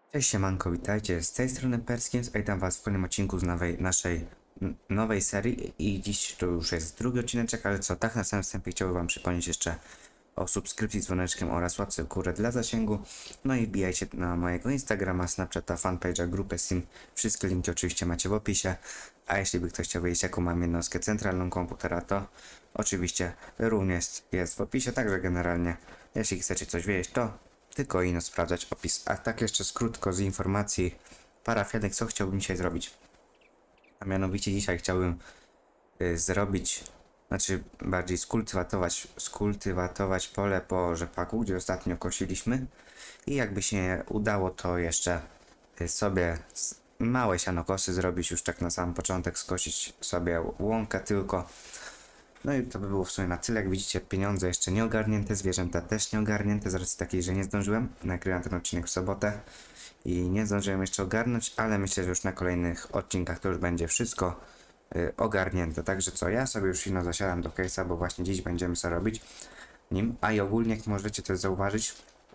Cześć siemanko, witajcie, z tej strony Perskins, a witam was w kolejnym odcinku z naszej nowej serii i dziś to już jest drugi odcineczek, ale co, tak na samym wstępie chciałbym wam przypomnieć jeszcze o subskrypcji z dzwoneczkiem oraz łapce w górę dla zasięgu, no i wbijajcie na mojego Instagrama, Snapchata, fanpage'a, grupę Steam, wszystkie linki oczywiście macie w opisie, a jeśli by ktoś chciał wiedzieć jaką mam jednostkę centralną komputera, to oczywiście również jest w opisie, także generalnie jeśli chcecie coś wiedzieć, to tylko ino sprawdzać opis. A tak jeszcze skrótko z informacji parafianek, co chciałbym dzisiaj zrobić. A mianowicie dzisiaj chciałbym zrobić, znaczy bardziej skultywatować pole po rzepaku, gdzie ostatnio kosiliśmy. I jakby się udało, to jeszcze sobie małe sianokosy zrobić już tak na sam początek, skosić sobie łąkę tylko. No i to by było w sumie na tyle. Jak widzicie, pieniądze jeszcze nie ogarnięte, zwierzęta też nie ogarnięte, z racji takiej, że nie zdążyłem. Nagrywam ten odcinek w sobotę i nie zdążyłem jeszcze ogarnąć, ale myślę, że już na kolejnych odcinkach to już będzie wszystko ogarnięte. Także co, ja sobie już ino zasiadam do case'a, bo właśnie dziś będziemy sobie robić nim. A i ogólnie, jak możecie też zauważyć,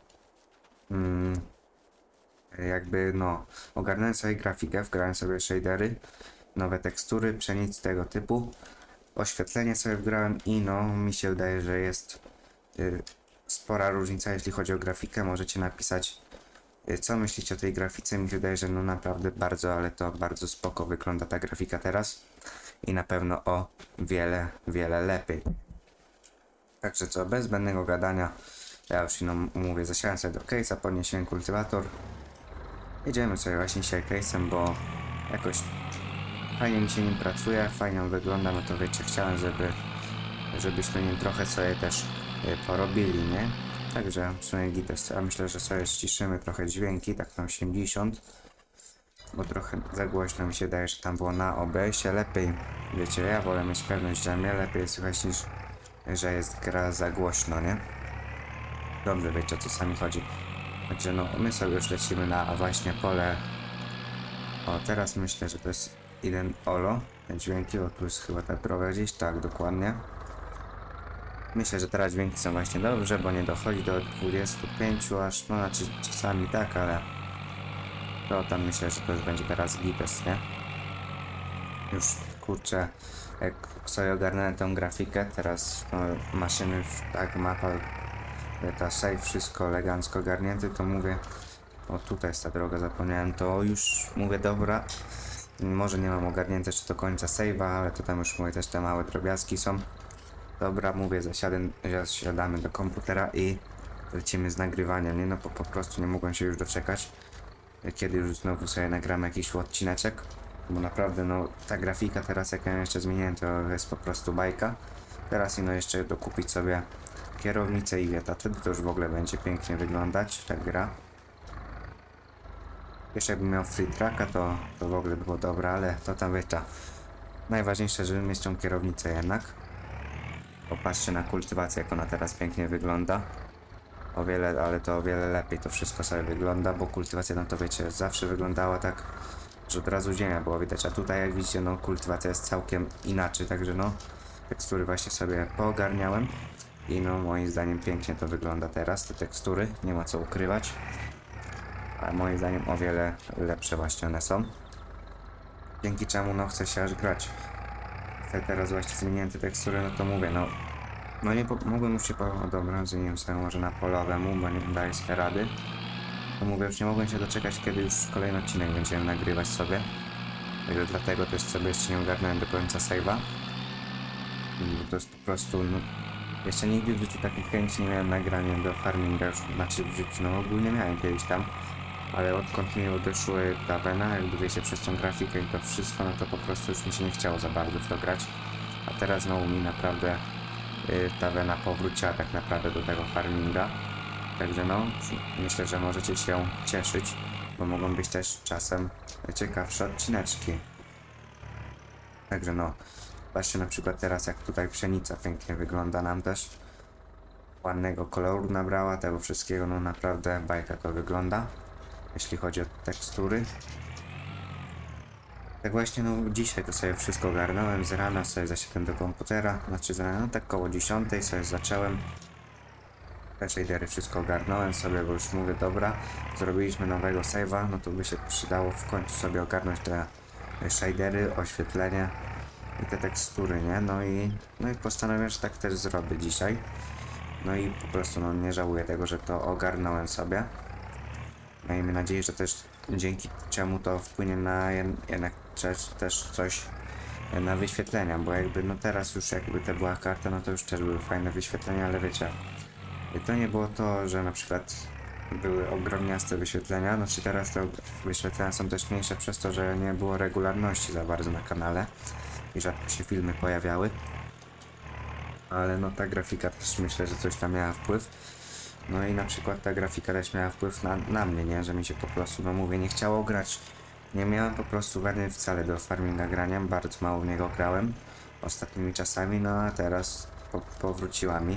jakby no, ogarnąłem sobie grafikę, wgrałem sobie shadery, nowe tekstury, pszenic tego typu. Oświetlenie sobie wgrałem i no mi się wydaje, że jest spora różnica jeśli chodzi o grafikę. Możecie napisać co myślicie o tej grafice. Mi się wydaje, że no naprawdę bardzo, ale to bardzo spoko wygląda ta grafika teraz i na pewno o wiele lepiej. Także co, bez zbędnego gadania, ja już no mówię, zasiałem sobie do case'a, podniesiłem kultywator. Jedziemy sobie właśnie dzisiaj case'em, bo jakoś fajnie mi się nim pracuje, fajnie on wygląda, no to wiecie, chciałem, żebyśmy nim trochę sobie też porobili, nie? Także w sumie gites, a myślę, że sobie ściszymy trochę dźwięki, tak na 80, bo trochę za głośno mi się daje, że tam było na OBS-ie, lepiej, wiecie, ja wolę mieć pewność, że mnie lepiej słychać niż, że jest gra za głośno, nie? Dobrze wiecie, o co sami chodzi. Także no, my sobie już lecimy na właśnie pole. O, teraz myślę, że to jest jeden olo, te dźwięki, o tu jest chyba ta droga gdzieś, tak, dokładnie. Myślę, że teraz dźwięki są właśnie dobrze, bo nie dochodzi do 25 aż, no znaczy czasami tak, ale to tam myślę, że to już będzie teraz gites, nie? Już kurczę, jak sobie ogarnąłem tą grafikę, teraz no, maszyny, tak, mapa, ta save, wszystko elegancko ogarnięte, to mówię, o tutaj jest ta droga, zapomniałem, to już mówię, dobra, może nie mam ogarnięte jeszcze do końca save'a, ale to tam już mówię, też te małe drobiazgi są. Dobra, mówię, zasiadamy do komputera i lecimy z nagrywaniem, nie? No po prostu nie mogłem się już doczekać, kiedy już znowu sobie nagram jakiś odcineczek, bo naprawdę no ta grafika teraz, jak ja jeszcze zmieniłem, to jest po prostu bajka. Teraz no jeszcze dokupić sobie kierownicę i wieta, wtedy to już w ogóle będzie pięknie wyglądać ta gra. Jeszcze jakbym miał free tracka, to w ogóle było dobre, ale to tam wiecie. Najważniejsze, żeby mieć tą kierownicę jednak. Popatrzcie na kultywację, jak ona teraz pięknie wygląda. O wiele, ale to o wiele lepiej to wszystko sobie wygląda, bo kultywacja, no to wiecie, zawsze wyglądała tak, że od razu ziemia było widać, a tutaj jak widzicie, no kultywacja jest całkiem inaczej, także no tekstury właśnie sobie poogarniałem i no moim zdaniem pięknie to wygląda teraz, te tekstury, nie ma co ukrywać, a moim zdaniem o wiele lepsze właśnie one są, dzięki czemu no chce się aż grać. Teraz właśnie zmieniłem te tekstury, no to mówię, no nie mogłem już się dobra, zmieniłem sobie może na polowemu, bo nie daję sobie rady. To mówię, już nie mogłem się doczekać, kiedy już kolejny odcinek będziemy nagrywać sobie. Także dlatego też sobie jeszcze nie ogarnąłem do końca save'a. To jest po prostu, no, jeszcze nigdy w życiu takiej chęci nie miałem nagrania do farminga, już, znaczy w życiu, no ogólnie miałem kiedyś tam. Ale odkąd mi odeszły ta wena, jakby wiecie, przez tą grafikę i to wszystko, no to po prostu już mi się nie chciało za bardzo w to grać. A teraz znowu mi naprawdę ta wena powróciła tak naprawdę do tego farminga. Także no, myślę, że możecie się cieszyć, bo mogą być też czasem ciekawsze odcineczki. Także no, patrzcie na przykład teraz, jak tutaj pszenica pięknie wygląda nam też. Ładnego koloru nabrała, tego wszystkiego, no naprawdę bajka to wygląda, jeśli chodzi o tekstury. Tak właśnie, no dzisiaj to sobie wszystko ogarnąłem, z rana sobie zasiadłem do komputera, znaczy z rana, no tak koło 10 sobie zacząłem. te shadery wszystko ogarnąłem sobie, bo już mówię, dobra, zrobiliśmy nowego save'a, no to by się przydało w końcu sobie ogarnąć te shadery, oświetlenie i te tekstury, nie? No i postanowiłem, że tak też zrobię dzisiaj. No i po prostu no, nie żałuję tego, że to ogarnąłem sobie. Miejmy nadzieję, że też dzięki czemu to wpłynie na jednak też coś na wyświetlenia, bo jakby no teraz już jakby to była karta, no to już też były fajne wyświetlenia, ale wiecie, to nie było to, że na przykład były ogromniaste wyświetlenia, znaczy teraz te wyświetlenia są też mniejsze przez to, że nie było regularności za bardzo na kanale i rzadko się filmy pojawiały, ale no ta grafika też myślę, że coś tam miała wpływ. No i na przykład ta grafika też miała wpływ na mnie, nie? Że mi się po prostu, no mówię, nie chciało grać. Nie miałem po prostu weny wcale do farminga grania, bardzo mało w niego grałem ostatnimi czasami, no a teraz powróciła mi.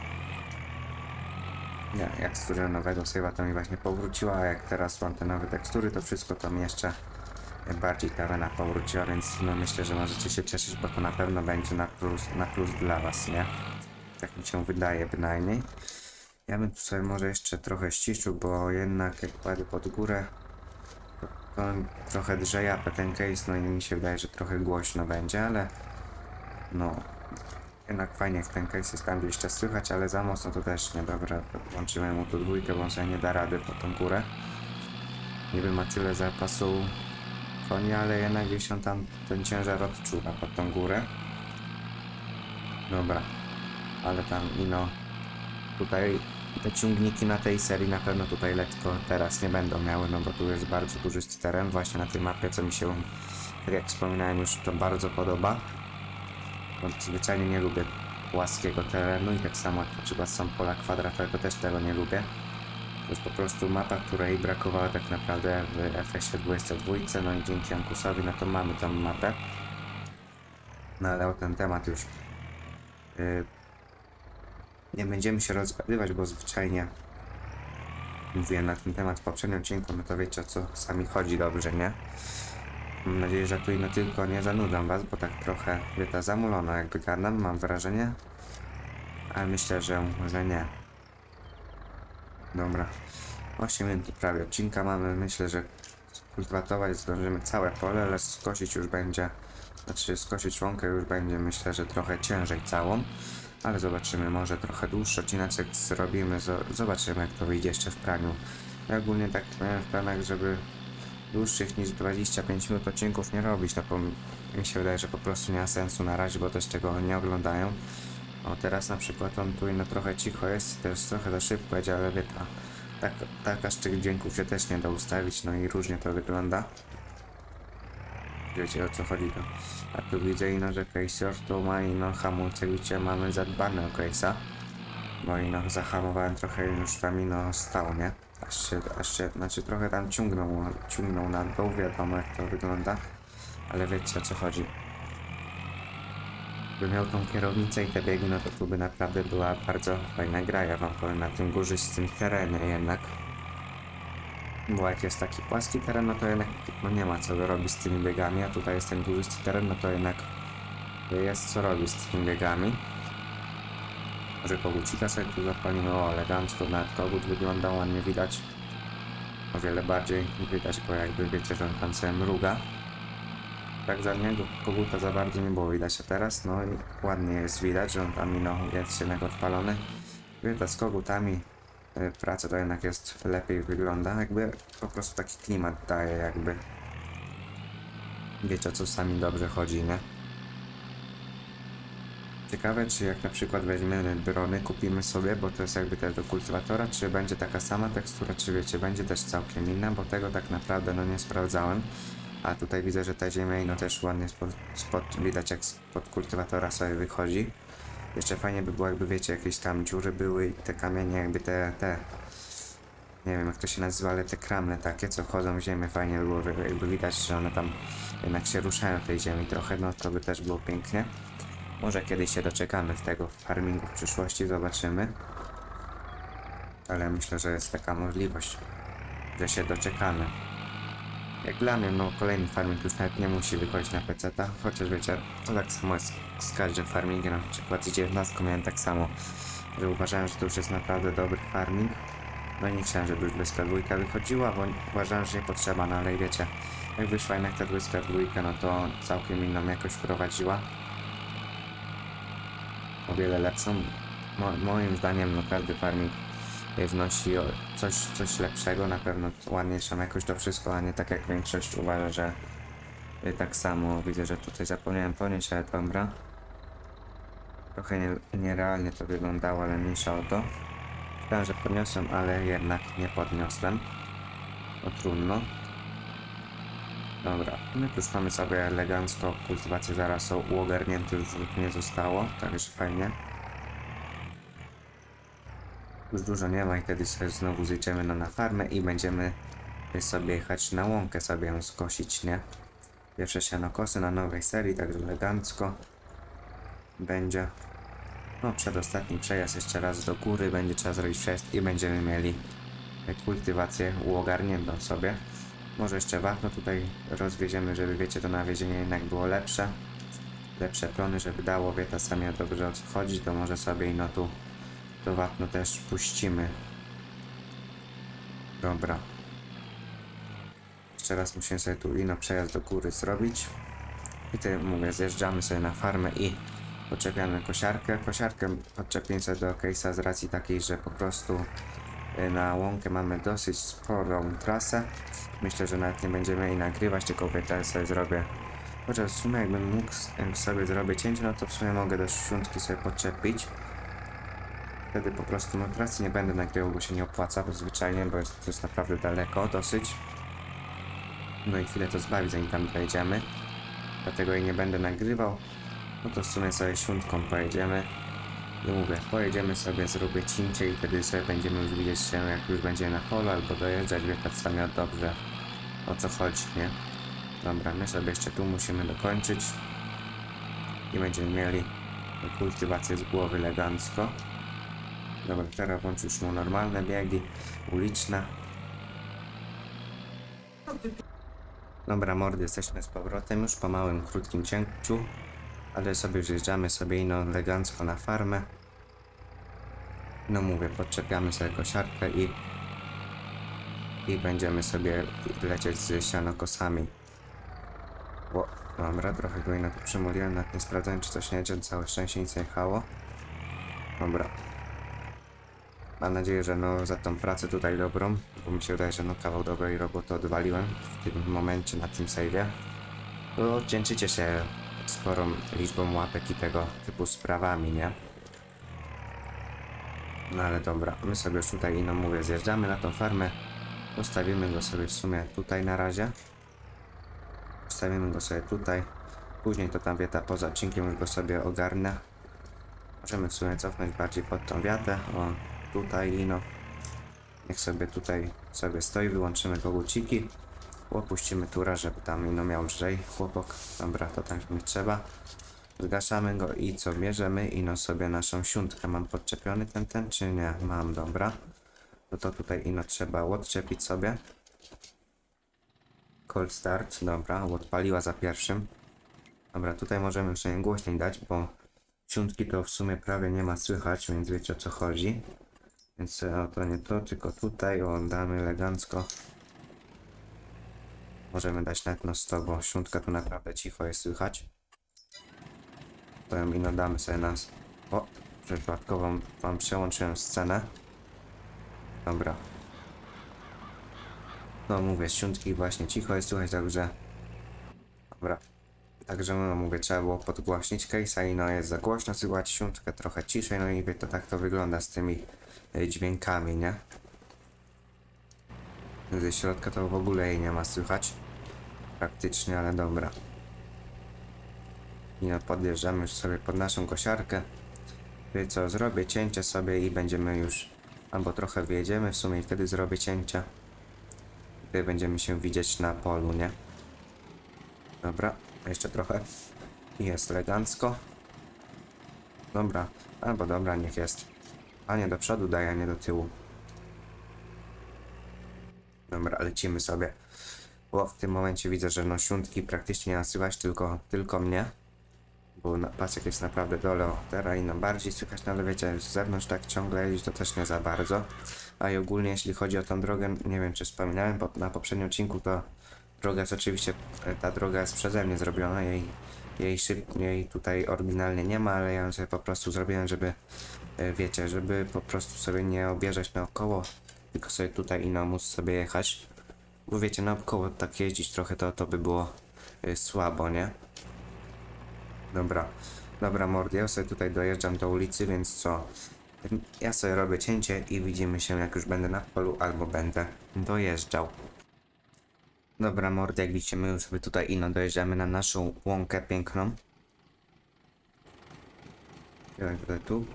Nie, jak stworzyłem nowego save'a, to mi właśnie powróciła, a jak teraz mam te nowe tekstury, to wszystko to mi jeszcze bardziej ta wena powróciła, więc no myślę, że możecie się cieszyć, bo to na pewno będzie na plus dla was, nie? Tak mi się wydaje bynajmniej. Ja bym tu sobie może jeszcze trochę ściszył, bo jednak jak kładę pod górę, to trochę drze japę ten case, no i mi się wydaje, że trochę głośno będzie, ale no jednak fajnie jak ten case jest tam gdzieś czas słychać, ale za mocno to też nie. Dobra, włączymy mu tu dwójkę, bo on sobie nie da rady po tą górę. Niby ma tyle zapasu koni, ale jednak gdzieś on tam ten ciężar odczuwa pod tą górę. Dobra, ale tam ino tutaj te ciągniki na tej serii na pewno tutaj lekko teraz nie będą miały, no bo tu jest bardzo górzysty teren właśnie na tej mapie, co mi się, tak jak wspominałem, już to bardzo podoba. Bo zwyczajnie nie lubię płaskiego terenu i tak samo jak na przykład są pola kwadratowe, też tego nie lubię. To jest po prostu mapa, której brakowało tak naprawdę w FS-ie 22, no i dzięki Ankusowi no to mamy tą mapę. No ale o ten temat już nie będziemy się rozgadywać, bo zwyczajnie mówiłem na ten temat w poprzednim odcinku, no to wiecie, o co sami chodzi dobrze, nie? Mam nadzieję, że tu no tylko nie zanudzam was, bo tak trochę wieta zamulona jakby gadam, mam wrażenie. Ale myślę, że nie. Dobra. 8 minut prawie odcinka mamy, myślę, że kultywować zdążymy całe pole, ale skosić już będzie, znaczy skosić łąkę już będzie, myślę, że trochę ciężej całą. Ale zobaczymy, może trochę dłuższy odcineczek zrobimy, zobaczymy jak to wyjdzie jeszcze w praniu. Ja ogólnie tak miałem w planach, żeby dłuższych niż 25 minut odcinków nie robić, no bo mi się wydaje, że po prostu nie ma sensu na razie, bo też tego nie oglądają. O, teraz na przykład on tu no trochę cicho jest, też trochę za szybko jedzie, ale wie tak aż tych dźwięków się też nie da ustawić, no i różnie to wygląda. Wiecie o co chodzi to. A tu widzę ino, że Case'or tu ma ino hamulce, widzicie, mamy zadbane o Case'a. No i no zahamowałem trochę już tam ino stał, nie? Aż się, znaczy trochę tam ciągnął na dół, wiadomo jak to wygląda. Ale wiecie o co chodzi. Gdyby miał tą kierownicę i te biegi, no to tu by naprawdę była bardzo fajna gra, ja wam powiem, na tym górzystym terenie jednak. Bo jak jest taki płaski teren, no to jednak no nie ma co robić z tymi biegami, a tutaj jest ten górzysty teren, no to jednak jest co robić z tymi biegami. Może kogucika sobie tu zapalimy, o elegancko, nawet kogut wygląda ładnie, widać. O wiele bardziej widać, bo jakby wiecie, że on tam sobie mruga. Tak za niego koguta za bardzo nie było widać, a teraz no i ładnie jest widać, że on tam no, jest jednak odpalony. Wieta z kogutami praca to jednak jest lepiej wygląda, jakby po prostu taki klimat daje, jakby wiecie o co sami dobrze chodzi, nie? Ciekawe, czy jak na przykład weźmiemy drony, kupimy sobie, bo to jest jakby też do kultywatora, czy będzie taka sama tekstura, czy wiecie, będzie też całkiem inna, bo tego tak naprawdę no nie sprawdzałem. A tutaj widzę, że ta ziemia no też ładnie widać jak spod kultywatora sobie wychodzi. Jeszcze fajnie by było jakby wiecie, jakieś tam dziury były i te kamienie jakby te nie wiem jak to się nazywa, ale te kramle takie co wchodzą w ziemię, fajnie by było jakby widać, że one tam jednak się ruszają tej ziemi trochę, no to by też było pięknie. Może kiedyś się doczekamy tego farmingu w przyszłości, zobaczymy. Ale myślę, że jest taka możliwość, że się doczekamy. Jak dla mnie, no kolejny farming już nawet nie musi wychodzić na PC-ta, chociaż wiecie, to tak samo jest z każdym farmingiem, na przykład z 19 miałem tak samo. że uważałem, że to już jest naprawdę dobry farming. No i nie chciałem, żeby już błyska dwójka wychodziła, bo uważałem, że nie potrzeba, no ale wiecie, jak wyszła jednak ta błyska dwójka, no to całkiem inną jakość wprowadziła. O wiele lepszą. Moim zdaniem no każdy farming wnosi coś lepszego, na pewno ładniejszą jakość to wszystko, a nie tak jak większość uważa, że tak samo. Widzę, że tutaj zapomniałem ponieść, ale dobra. Trochę nierealnie to wyglądało, ale mniejsza o to. Myślałem, że podniosłem, ale jednak nie podniosłem. No trudno. Dobra, my tu już mamy sobie elegancko kultywację zaraz są uogarnięte, już nie zostało, także fajnie. Już dużo nie ma i wtedy sobie znowu zjedziemy na farmę i będziemy sobie jechać na łąkę, sobie ją skosić, nie? Pierwsze sianokosy na nowej serii, także elegancko będzie. No, przedostatni przejazd jeszcze raz do góry, będzie trzeba zrobić przejazd i będziemy mieli kultywację uogarniętą sobie. Może jeszcze wapno tutaj rozwieziemy, żeby wiecie, to nawiezienie jednak było lepsze. Lepsze plony, żeby dało wieta sami dobrze o co chodzi, to może sobie ino tu to wapno też puścimy. Dobra. Jeszcze raz musimy sobie tu ino przejazd do góry zrobić. I tutaj mówię, zjeżdżamy sobie na farmę i podczepiamy kosiarkę. Kosiarkę podczepimy sobie do case'a z racji takiej, że po prostu na łąkę mamy dosyć sporą trasę. Myślę, że nawet nie będziemy jej nagrywać, tylko teraz sobie zrobię. Chociaż w sumie jakbym mógł sobie zrobić cięcie, no to w sumie mogę do szczątki sobie podczepić. Wtedy po prostu no trasy nie będę nagrywał, bo się nie opłaca, bo zwyczajnie, bo to jest naprawdę daleko dosyć. No i chwilę to zbawi, zanim tam dojedziemy. Dlatego jej nie będę nagrywał. No to w sumie sobie szczątką pojedziemy. I mówię, pojedziemy sobie, zrobię cięcie i wtedy sobie będziemy już widzieć się, jak już będziemy na polu albo dojeżdżać, wie sami dobrze o co chodzi, nie? Dobra, my sobie jeszcze tu musimy dokończyć i będziemy mieli kultywację z głowy elegancko. Dobra, teraz włącz już mu normalne biegi, uliczne. Dobra mordy, jesteśmy z powrotem już po małym, krótkim cięciu, ale sobie wjeżdżamy sobie ino elegancko na farmę. No mówię, podczepiamy sobie kosiarkę i będziemy sobie lecieć z sianokosami. O, dobra, trochę go ino tu przymuliłem, nawet nie sprawdzałem czy coś nie jedzie, całe szczęście nic nie jechało. Dobra. Mam nadzieję, że no za tą pracę tutaj dobrą, bo mi się wydaje, że no kawał dobrej roboty odwaliłem w tym momencie na tym save'ie. To cieszycie się sporą liczbą łapek i tego typu sprawami, nie? No ale dobra, my sobie już tutaj, no mówię, zjeżdżamy na tą farmę. Postawimy go sobie w sumie tutaj na razie. Postawimy go sobie tutaj. Później to tam wieta poza odcinkiem już go sobie ogarnę. Możemy w sumie cofnąć bardziej pod tą wiatę. O, tutaj ino. Niech sobie tutaj sobie stoi, wyłączymy koguciki. Opuścimy tura, żeby tam ino miał lżej chłopok. Dobra, to tak mi trzeba. Zgaszamy go i co bierzemy? Ino sobie naszą siuntkę. Mam podczepiony ten czy nie? Mam, dobra. No to tutaj ino trzeba odczepić sobie. Cold start, dobra, odpaliła za pierwszym. Dobra, tutaj możemy sobie głośniej dać, bo siuntki to w sumie prawie nie ma słychać, więc wiecie o co chodzi. Więc o to nie to, tylko tutaj damy elegancko. Możemy dać nawet no 100, bo siuntka tu naprawdę cicho jest słychać. To ją ino damy sobie nas. O, przypadkowo wam przełączyłem scenę. Dobra. No mówię, z siuntki właśnie cicho jest słychać, także... Dobra. Także no mówię, trzeba było podgłośnić case'a i no jest za głośno słychać siuntkę, trochę ciszej, no i wie to tak to wygląda z tymi dźwiękami, nie? Ze środka to w ogóle jej nie ma słychać. Praktycznie, ale dobra. I no podjeżdżamy już sobie pod naszą kosiarkę. Wie co, zrobię cięcie sobie i będziemy już... Albo trochę wyjedziemy w sumie i wtedy zrobię cięcie. Wtedy będziemy się widzieć na polu, nie? Dobra, jeszcze trochę. I jest elegancko. Dobra, albo dobra, niech jest. A nie do przodu daję, a nie do tyłu. Dobra, lecimy sobie. Bo w tym momencie widzę, że no siuntki praktycznie nie nasyłać, tylko mnie. bo pasek jest naprawdę dole, o, teraz ino bardziej słychać, no ale wiecie, z zewnątrz tak ciągle jeździć to też nie za bardzo. A i ogólnie jeśli chodzi o tą drogę, nie wiem czy wspominałem na poprzednim odcinku, to droga jest oczywiście, ta droga jest przeze mnie zrobiona, jej tutaj oryginalnie nie ma, ale ja ją sobie po prostu zrobiłem, żeby, wiecie, żeby po prostu sobie nie objeżdżać naokoło, tylko sobie tutaj ino móc sobie jechać. Bo wiecie, naokoło tak jeździć trochę to by było słabo, nie? Dobra mordy, ja sobie tutaj dojeżdżam do ulicy, więc co? Ja sobie robię cięcie i widzimy się jak już będę na polu albo będę dojeżdżał. Dobra mordy, jak widzicie, my już sobie tutaj ino dojeżdżamy na naszą łąkę piękną. Ja tutaj tu.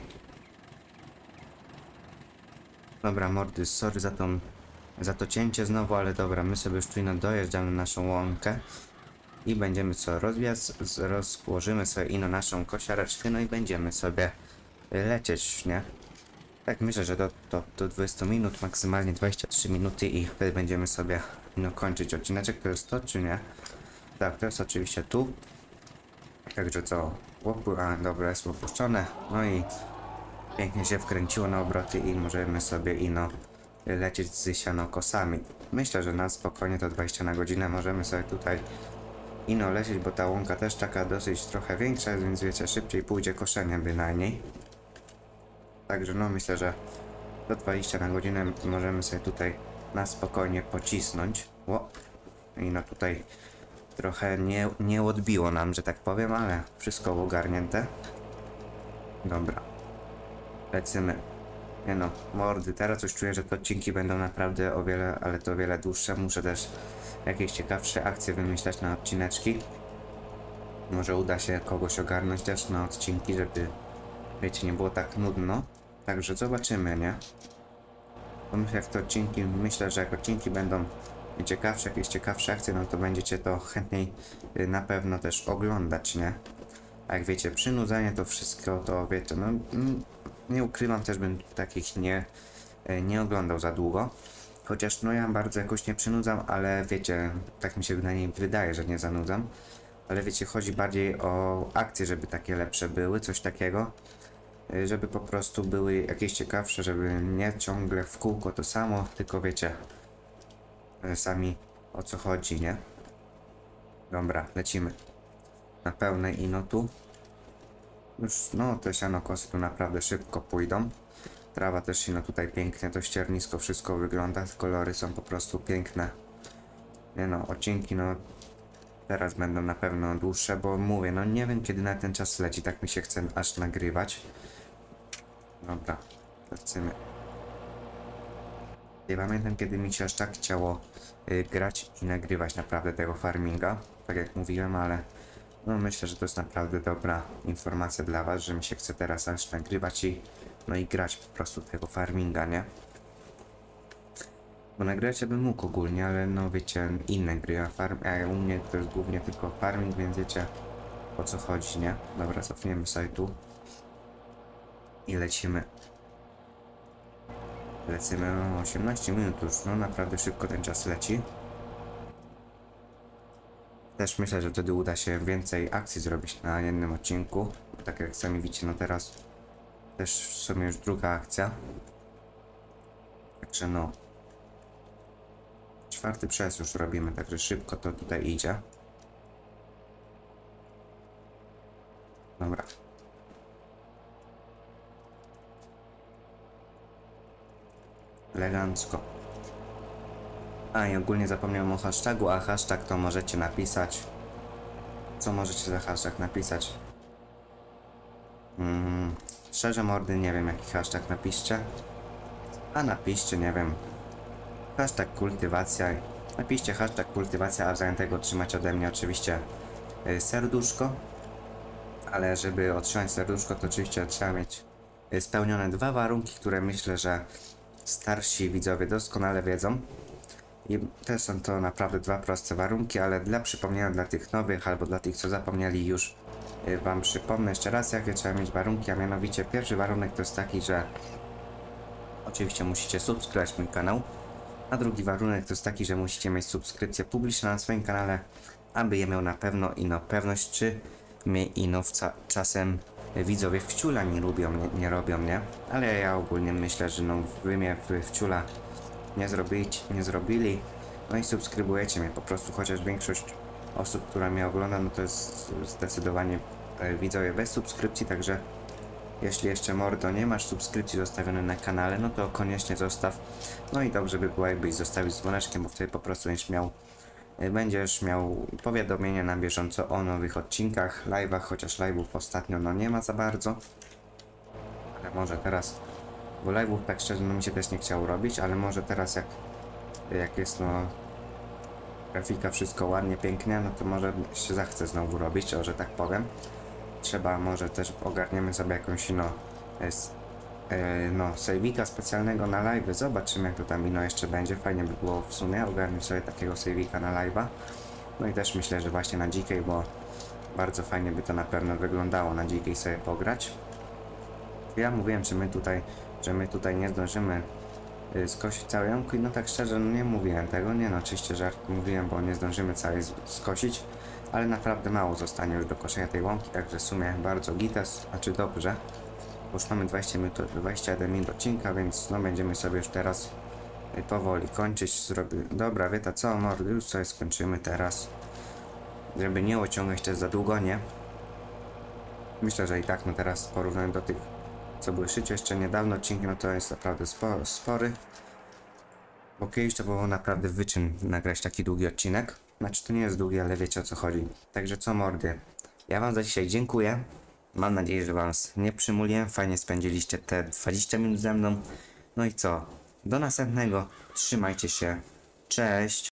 Dobra mordy, sorry za to cięcie znowu, ale dobra, my sobie już tu ino dojeżdżamy na naszą łąkę. I będziemy co, rozłożymy sobie ino naszą kosiareczkę, no i będziemy sobie lecieć, nie? Tak myślę, że do 20 minut, maksymalnie 23 minuty i wtedy będziemy sobie ino kończyć odcineczek. To jest to, czy nie? Tak, to jest oczywiście tu. Także co, dobra, jest opuszczone, no i pięknie się wkręciło na obroty i możemy sobie ino lecieć z sianokosami. Myślę, że na spokojnie to 20 na godzinę możemy sobie tutaj ino lecieć, bo ta łąka też taka dosyć trochę większa jest, więc wiecie, szybciej pójdzie koszenie bynajmniej. Także no myślę, że do 20 na godzinę możemy sobie tutaj na spokojnie pocisnąć. Ło. I no tutaj trochę nie odbiło nam, że tak powiem, ale wszystko ogarnięte. Dobra. Lecimy. Nie no, mordy, teraz już czuję, że te odcinki będą naprawdę o wiele dłuższe. Muszę też jakieś ciekawsze akcje wymyślać na odcineczki. Może uda się kogoś ogarnąć też na odcinki, żeby, wiecie, nie było tak nudno. Także zobaczymy, nie? Bo myślę, że jak odcinki będą ciekawsze, jakieś ciekawsze akcje, no to będziecie to chętniej na pewno też oglądać, nie? A jak wiecie, przynudzanie to wszystko, to wiecie, no nie ukrywam, też bym takich nie oglądał za długo. Chociaż no ja bardzo jakoś nie przynudzam, ale wiecie, tak mi się przynajmniej wydaje, że nie zanudzam. Ale wiecie, chodzi bardziej o akcje, żeby takie lepsze były, coś takiego. Żeby po prostu były jakieś ciekawsze, żeby nie ciągle w kółko to samo, tylko wiecie, sami o co chodzi, nie? Dobra, lecimy. Na pełnej ino tu. Już, no, te sianokosy tu naprawdę szybko pójdą. Trawa też ino tutaj pięknie, to ściernisko wszystko wygląda, kolory są po prostu piękne. Nie no, odcinki no teraz będą na pewno dłuższe, bo mówię, no nie wiem kiedy na ten czas leci, tak mi się chce aż nagrywać. Dobra, lecimy. Nie pamiętam kiedy mi się aż tak chciało grać i nagrywać naprawdę tego farminga, tak jak mówiłem, ale no myślę, że to jest naprawdę dobra informacja dla was, że mi się chce teraz aż nagrywać i no i grać po prostu tego farminga, nie? Bo nagrać ja bym mógł ogólnie, ale no wiecie, inne gry, a u mnie to jest głównie tylko farming, więc wiecie o co chodzi, nie? Dobra, cofniemy sobie tu i lecimy. Lecimy, no 18 minut już, no naprawdę szybko ten czas leci. Też myślę, że wtedy uda się więcej akcji zrobić na jednym odcinku. Tak jak sami widzicie, no teraz też w sumie już druga akcja. Także no. 4. przejazd już robimy, także szybko to tutaj idzie. Dobra. Elegancko. A i ogólnie zapomniałem o hashtagu, a hashtag to możecie napisać. Co możecie za hashtag napisać? Szczerze mordy, nie wiem jaki hashtag napiszcie. A napiszcie, nie wiem. Hashtag kultywacja. Napiszcie hashtag kultywacja, a wzajemnie tego otrzymać ode mnie oczywiście serduszko. Ale żeby otrzymać serduszko, to oczywiście trzeba mieć spełnione 2 warunki, które myślę, że starsi widzowie doskonale wiedzą. I te są to naprawdę 2 proste warunki, ale dla przypomnienia dla tych nowych albo dla tych, co zapomnieli już, wam przypomnę jeszcze raz, jakie trzeba mieć warunki, a mianowicie pierwszy warunek to jest taki, że oczywiście musicie subskrybować mój kanał, a drugi warunek to jest taki, że musicie mieć subskrypcję publiczną na swoim kanale, aby je miał na pewno i na pewność, czy mnie ino czasem widzowie wciula nie robią, nie? Ale ja ogólnie myślę, że no wy mnie wciula nie zrobili, no i subskrybujecie mnie po prostu, chociaż większość osób, która mnie ogląda, no to jest zdecydowanie widzowie bez subskrypcji, także jeśli jeszcze mordo nie masz subskrypcji zostawionej na kanale, no to koniecznie zostaw. No i dobrze by było jakbyś zostawił z dzwoneczkiem, bo wtedy po prostu będziesz miał powiadomienia na bieżąco o nowych odcinkach, live'ach, chociaż live'ów ostatnio no nie ma za bardzo. Ale może teraz, bo live'ów tak szczerze no mi się też nie chciało robić, ale może teraz jak jest no grafika, wszystko ładnie, pięknie, no to może się zachce znowu robić, o że tak powiem. Trzeba, może też ogarniemy sobie jakąś save'ika specjalnego na live. Zobaczymy jak to tam jeszcze będzie. Fajnie by było w sumie ogarnąć sobie takiego save'ika na live'a. No i też myślę, że właśnie na dzikiej, bo bardzo fajnie by to na pewno wyglądało na dzikiej sobie pograć. Ja mówiłem, że my tutaj nie zdążymy skosić całej łąki. No tak szczerze, no nie mówiłem tego, nie no oczywiście żart mówiłem, bo nie zdążymy całej skosić, ale naprawdę mało zostanie już do koszenia tej łąki, także w sumie bardzo gites, znaczy dobrze. Już mamy 21 minut odcinka, więc no będziemy sobie już teraz powoli kończyć. Dobra, wiecie co, mordy, już sobie skończymy teraz, żeby nie ociągać też za długo, nie? Myślę, że i tak no teraz porównając do tych, co były szycie jeszcze niedawno odcinki, no to jest naprawdę spory. Bo kiedyś to było naprawdę wyczyn nagrać taki długi odcinek. Znaczy to nie jest długi, ale wiecie o co chodzi. Także co mordy, ja wam za dzisiaj dziękuję. Mam nadzieję, że was nie przymuliłem. Fajnie spędziliście te 20 minut ze mną. No i co? Do następnego. Trzymajcie się. Cześć.